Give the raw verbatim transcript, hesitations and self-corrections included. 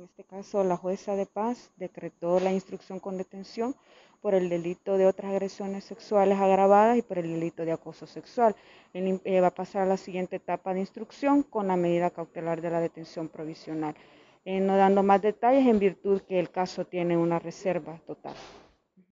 este caso, la jueza de paz decretó la instrucción con detención por el delito de otras agresiones sexuales agravadas y por el delito de acoso sexual. Él eh, va a pasar a la siguiente etapa de instrucción con la medida cautelar de la detención provisional. Eh, no dando más detalles en virtud que el caso tiene una reserva total.